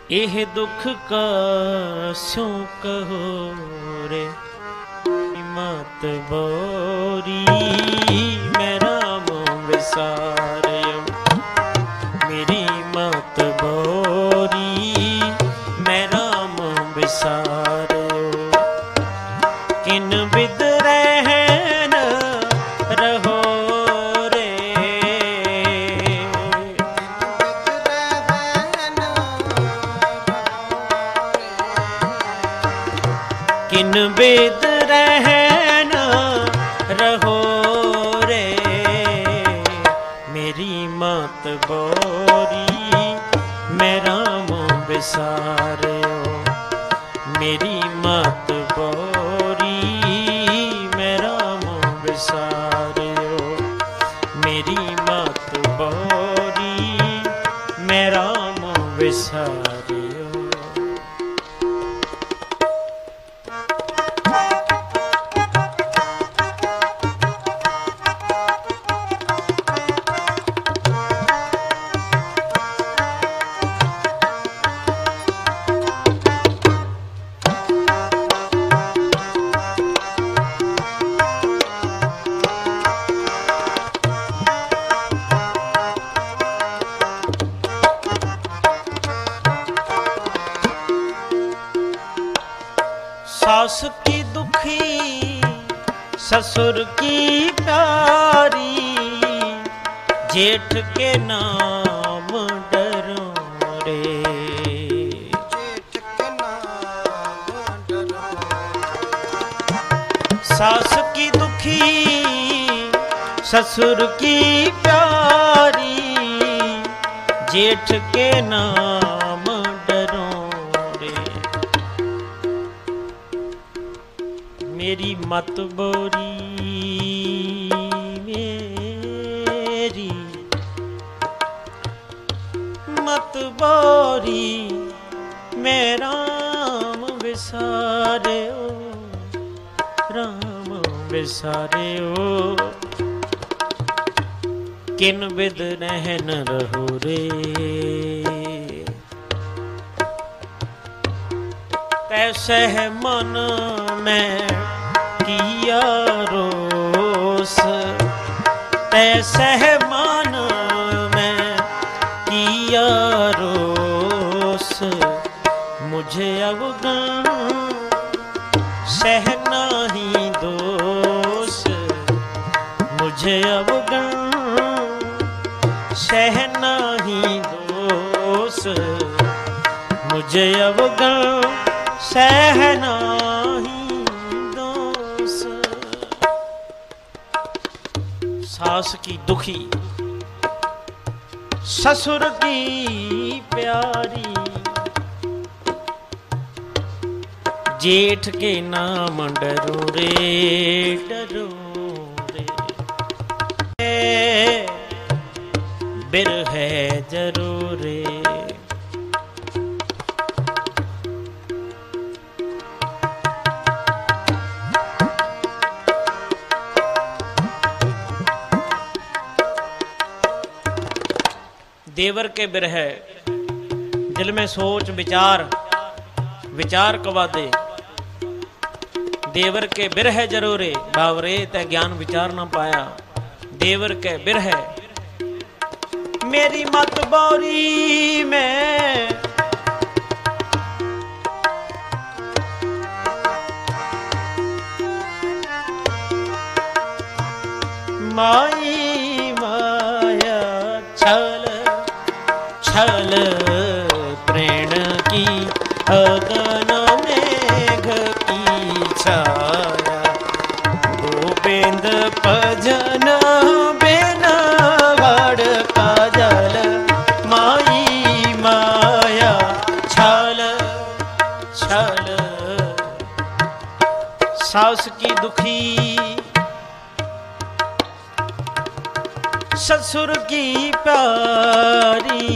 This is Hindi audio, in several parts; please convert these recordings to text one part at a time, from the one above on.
एह दुख का स्यों कहो रे मत बोरी मैं राम विसारियो मेरी मत बोरी मैं राम विसारियो किन बिद रहन रहो किन बेद रहन रहो रे मेरी मत बोरी मैं राम विसारियो मेरी मत बोरी मैं राम विसारियो मेरी मत बोरी मैं राम विसारियो। सास की दुखी ससुर की प्यारी जेठ के नाम डरो रे जेठ के नाम डरो सास की दुखी ससुर की प्यारी जेठ के नाम डरो मेरी मत बोरी मेरी मत बोरी मैं राम विसारे ओ राम विसारे ओ किन बिद रहन रहो रे तैसे मन में किया रोस तैसे मन में किया रोस मुझे अवगन सहना ही दोष मुझे अवगन सहना ही दोष मुझे अवगन सहना ही दोष। सास की दुखी ससुर की प्यारी जेठ के नाम डरो रे बिरह जरूर रे देवर के बिरह दिल में सोच विचार विचार कवादे देवर के बिरह जरूरे बावरे तै ज्ञान विचार न पाया देवर के बिरह मेरी मत बोरी में माई माया छल छल प्रेण की अगन मेघ की छाया गोविंद भजन बिन वड़ का जल माई माया छल छल सास की दुखी ससुर की प्यारी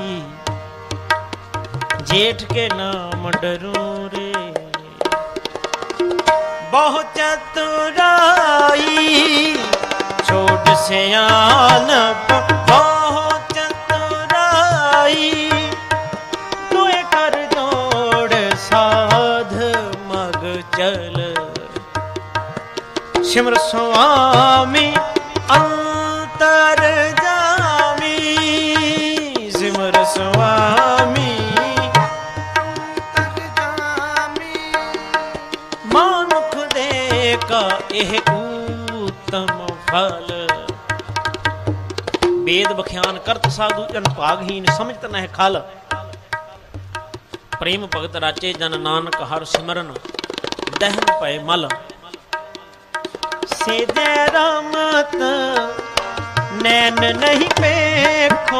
जेठ के नाम डरो रे बहुत चतुराई छोट सयान बहुत चतुराई तो एक कर जोड़ साध मग चल। सिमर स्वामी अंतर जामी, सिमर स्वामी मानुख दे का एह उत्तम फल। वेद बख्यान करत साधु जन भागहीन, समझत नह खल। प्रेम भगत राचे जन नानक हर सिमरन, दहन पय मल। सेजे रामत नैन नहीं पेखो,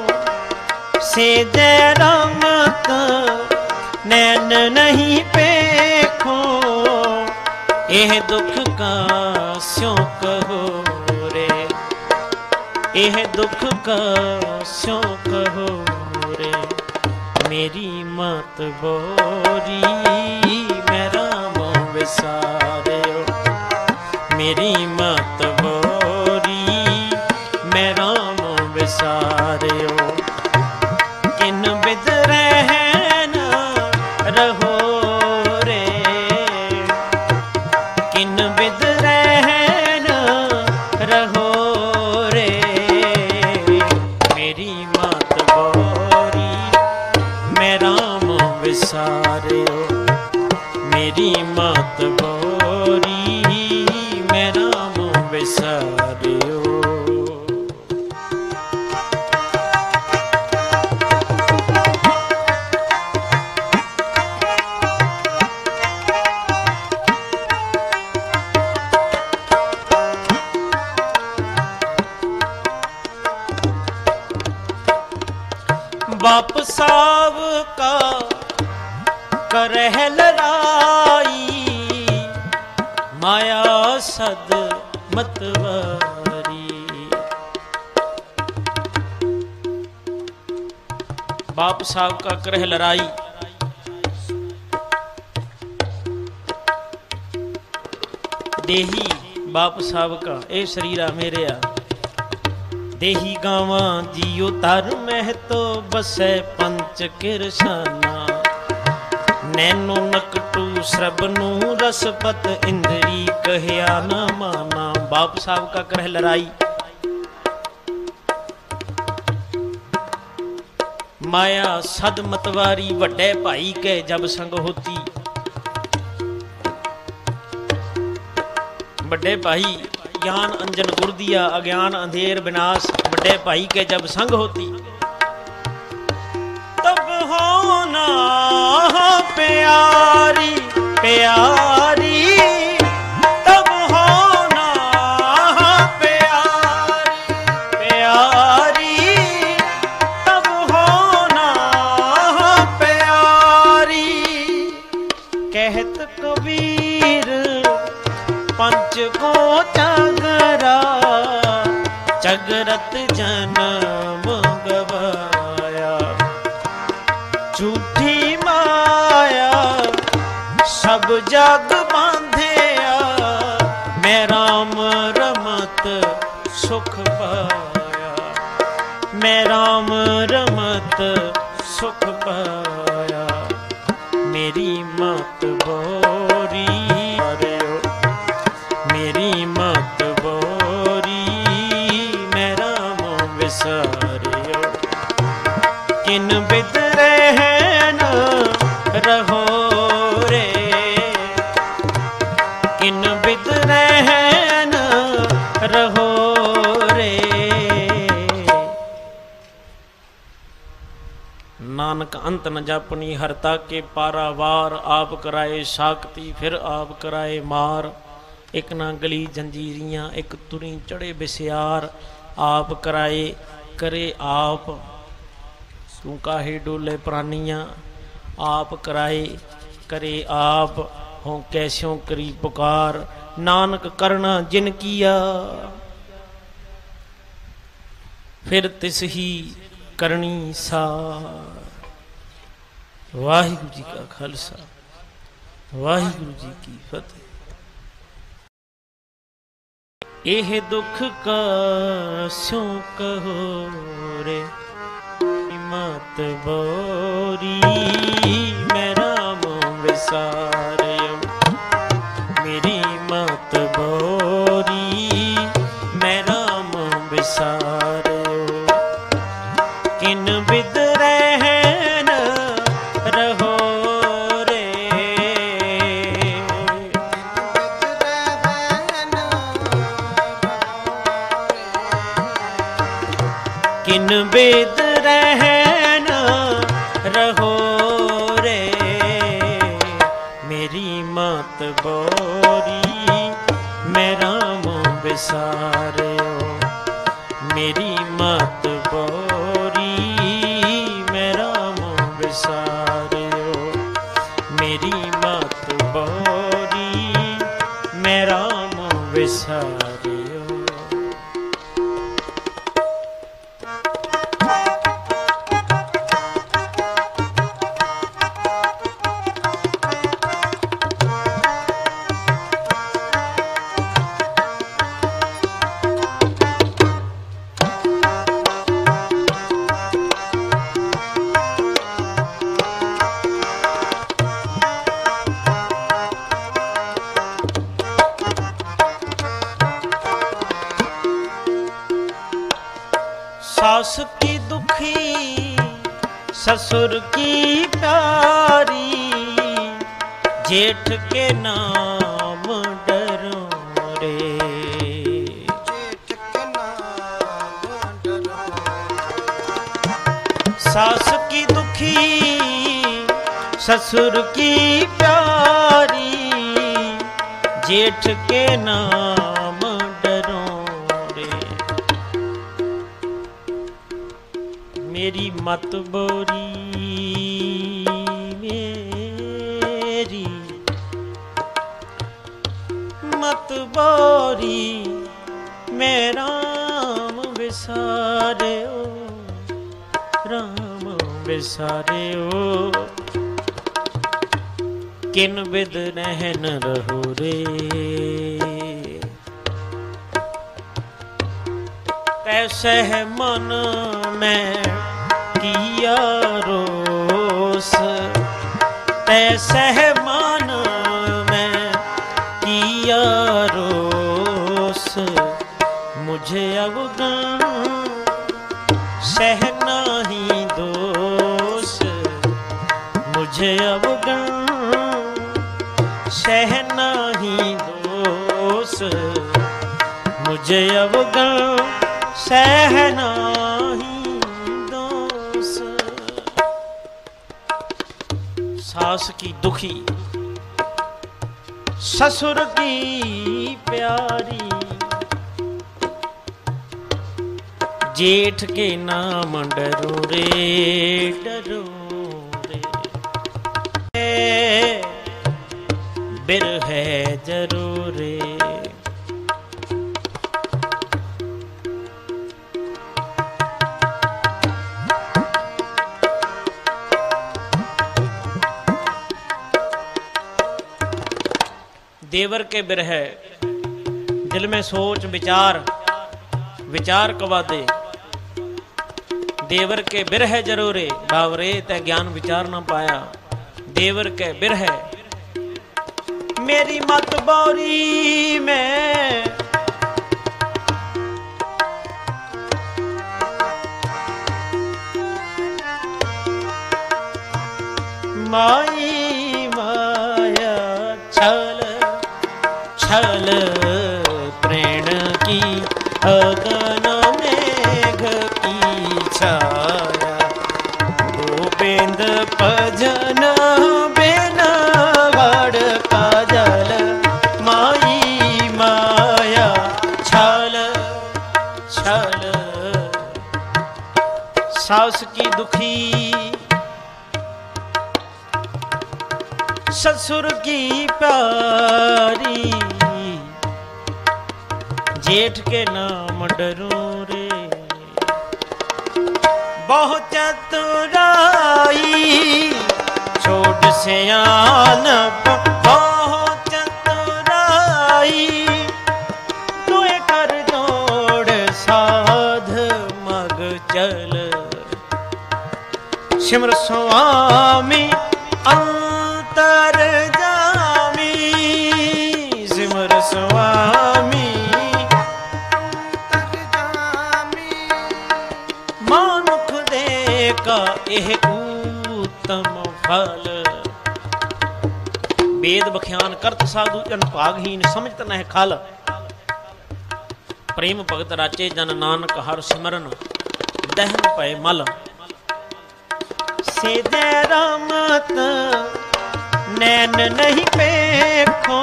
सेजे रामत नैन नहीं पेखो। एह दुख का स्यों कहो रे, एह दुख का स्यों कहो रे। मेरी मत बोरी मेरा मोह विसारियो, मेरी मत बोरी मेरा मोह विसारियो। किन बिद रहन रहो रे, किन बिद रहन रहो रे। मेरी मत बोरी मेरा मोह विसारियो, मेरी मत बोरी मेरा मोह विसारियो। बाप साव का करह लड़ाई, माया सद मतवारी। बाप साहब का करह लड़ाई, देही बाप साहब का ए शरीरा मेरे आ। देही गावा जियो तर मह तो बसै पंच किरसाना। नैनो नकटू श्रबनू रसपत इंद्री कहया न माना। बाप साहब का करह लड़ाई, माया सद मतवारी। वड्डे भाई के जब संग होती, वड्डे भाई ज्ञान अंजन गुर दिया, अज्ञान अंधेर विनाश। बड़े भाई के जब संग होती, तब होना प्यारी प्यारी, तब होना प्यारी प्यारी, तब होना प्यारी। कहत कबीर पंच को चगरा, चगरत जन्म गवाया। झूठी माया सब जग बांधेया, मैं राम रमत सुख पाया, मैं राम रमत सुख पाया। मेरी मत बोरी मेरी मत बोरी मेरा मोह विसारियो। किन बिद रहन रहो रे, किन बिद रहन रहो रे। नानक अंत न जापनी हरता के पारावार। आप कराए साकती फिर आप कराए मार। एक ना गली जंजीरियाँ एक तुरी चढ़े बिस्यार। आप कराए करे आप तू काहे डोले प्रानियाँ। आप कराए करे आप हों कैस्यों करी पुकार। नानक करना जिन किया फिर तिस ही करनी सार। वाहिगुरु जी का खालसा वाहिगुरु जी की फतेह। एह दुख का स्यों कहो रे मत बोरी। बेद रहन रहो रे, मेरी मत बोरी मेरा मुँह बिसारियो, मेरी मत बोरी मेरा मुँह बिसारियो, मेरी मत बोरी मेरा मुँह बिसारियो। सास की दुखी ससुर की प्यारी, जेठ के नाम डरो रे, जेठ के नाम डरो। सास की दुखी ससुर की प्यारी, जेठ के नाम डरो रे, मेरी मत बोरी मेरी मत बोरी मेरा राम बिसारे ओ, राम बिसारे ओ, किन बिद रहन रहो रे, कैसे है मन में किया रोस, कैसे है मन में किया रोस, मुझे अवगन सहना ही दोष, मुझे अवगन सहना ही दोष, मुझे अवगन सहना ही दोष। सास की दुखी ससुर की प्यारी, जेठ के नाम डरो रे, डरो रे, बिरह जरूर रे। देवर के बिरह दिल में सोच विचार, विचार कवा दे, देवर के बिरह जरूरे बावरे तै ज्ञान विचार न पाया, देवर के बिरह मेरी मत बोरी में माई माया छल छल प्रेण की अगन मेघ की छाया, गोविंद भजन बिन वड़ का जल, माई माया छल छल। सास की दुखी ससुर की प्यारी, जेठ के नाम डरो रे, बहुत चतुराई छोड़ सियान, बहुत चतुराई तुए कर जोड़ साध मग चल, सिमर स्वामी अंतर जामी, सिमर स्वामी मानुख दे का यह उत्तम फल, वेद बख्यान करत साधु जन भागहीन समझत नह खल, प्रेम भगत राचे जन नानक हर सिमरन, दहन पए मल। सेजे रामत नैन नहीं पेखो,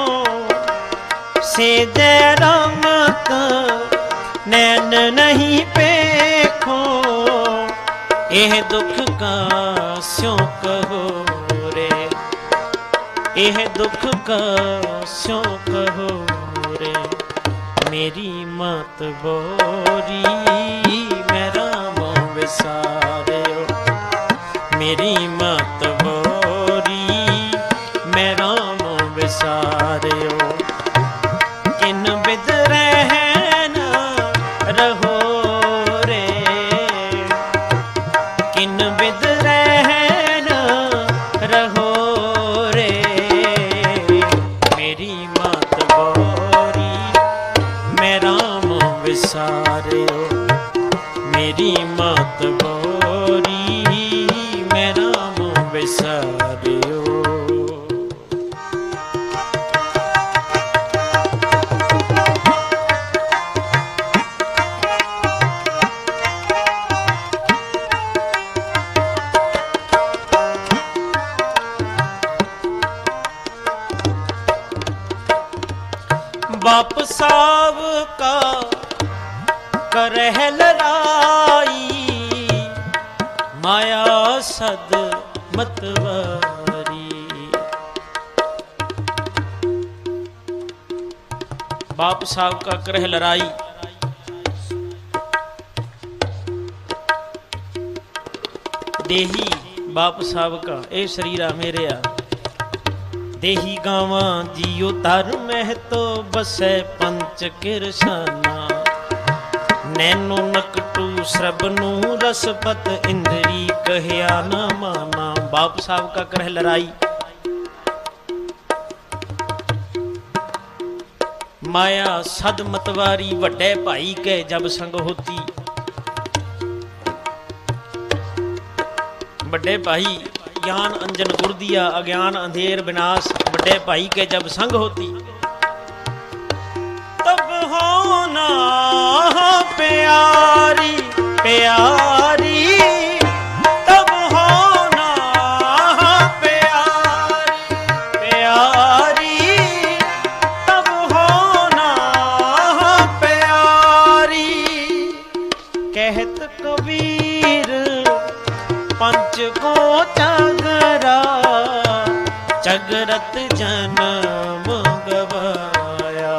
सेजे रामत नैन नहीं पेखो, एह दुख का स्यों कहो रे, एह दुख का स्यों कहो रे। मेरी मत बोरी मैं राम विसारियो, मेरी मत बोरी मैं राम विसारियो। किन बिद रहन रहो रे, किन बिद रहन रहो रे। मेरी मत बोरी मैं राम विसारियो, मेरी मत बोरी मैं राम विसारियो। बाप साव का करह लड़ाई, माया सद मतवारी। बाप साहब का करह लड़ाई, देही बाप साहब का ए शरीरा मेरेया। देही गावा जियो तर मह तो बसै पंच किरसाना, नैनो नकटू श्रबनू रसपत इंद्री कहया न माना। बाप साहब का करह लड़ाई, माया सद मतवारी, वड्डे भाई के जब संग होती। वड्डे भाई ज्ञान अंजन गुर दिया, अज्ञान अंधेर विनाश, बड़े भाई के जब संग होती। तब होना प्यारी प्यारी, तब होना प्यारी प्यारी, तब होना प्यारी। कहत कबीर पंच को चगरा, चगरत जन्म गवाया।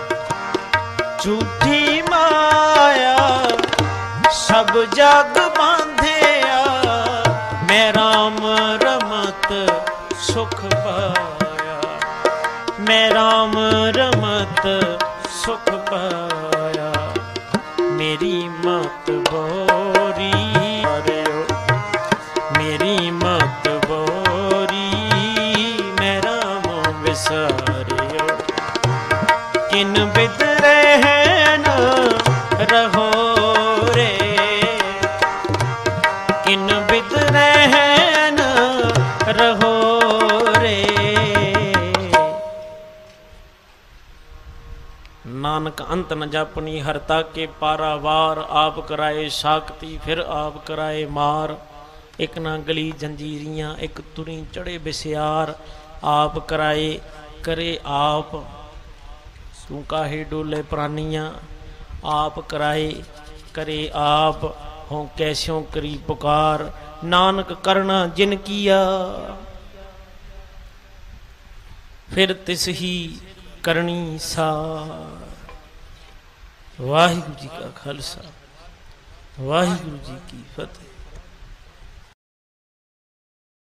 झूठी माया सब जग बांधेया, मैं राम रमत सुख पाया, मैं राम रमत सुख पाया। मेरी मत बोरी मेरी मत बोरी मैं राम विसारियो। किन बिद रहन रहो रे, किन बिद रहन रहो रे। नानक अंत न जापनी हरता के पारावार, आप कराए साकती फिर आप कराए मार। एक ना गली जंजीरियाँ एक तुरी चढ़े बिस्यार, आप कराए करे आप तू काहे डोले प्रानियाँ। आप कराए करे आप हों कैस्यों करी पुकार, नानक करना जिन किया फिर तिस ही करनी सार। वाहिगुरु जी का खालसा, वाहिगुरु जी की फतेह।